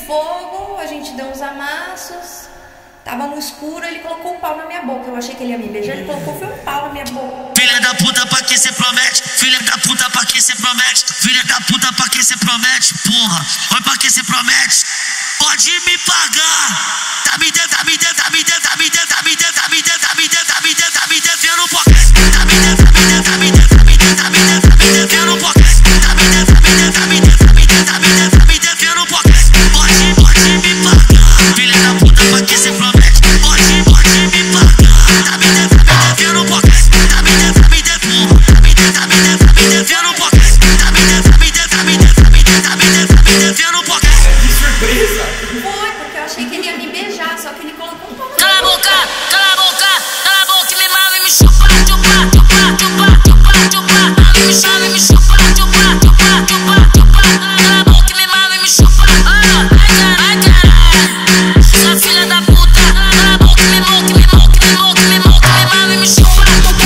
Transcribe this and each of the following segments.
fogo, a gente deu uns amassos. Tava no escuro, ele colocou um pau na minha boca. Eu achei que ele ia me beijar, ele colocou foi um pau na minha boca. Filha da puta, pra que cê promete? Filha da puta, pra que cê promete? Filha da puta, pra que cê promete? Porra, oi, pra que cê promete? Pode me pagar. Tá me devendo, tá me devendo, tá me devendo, tá me devendo, tá me devendo, tá me devendo, tá me devendo, tá me devendo, tá me devendo um pouquinho. Tá me devendo, tá me devendo, tá me devendo, tá me devendo, tá me devendo, tá me devendo um pouquinho. Tá me devendo, tá me devendo, tá me devendo, tá me devendo, tá me devendo, tá me devendo um pouquinho. Pode me pagar. Filha da puta, pra que cê promete? Pode me pagar. Tá me devendo um pouquinho. Tá me devendo, tá me devendo, tá me devendo, tá me devendo, tá me devendo um pouquinho. Tá me devendo, tá me devendo, tá me devendo, tá me devendo, tá me devendo, tá me devendo um pouquinho. Que surpresa! Foi, porque eu achei que ele ia me beijar, só que ele colocou um pau na Cala minha a boca. boca, cala a boca, cala a boca e me mama e me chupa, chupa, chupa, chupa, chupa, chupa. Me chama e me chupa, chupa, chupa, chupa, chupa. Cala a boca e me mama e me chupa. Ai caralho, sua filha da puta. Cala a boca e me moque, me moque, me moque, me moque, me mama e me chupa.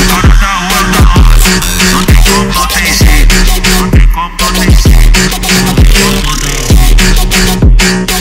Não tem como não tem jeito, não tem como não tem jeito.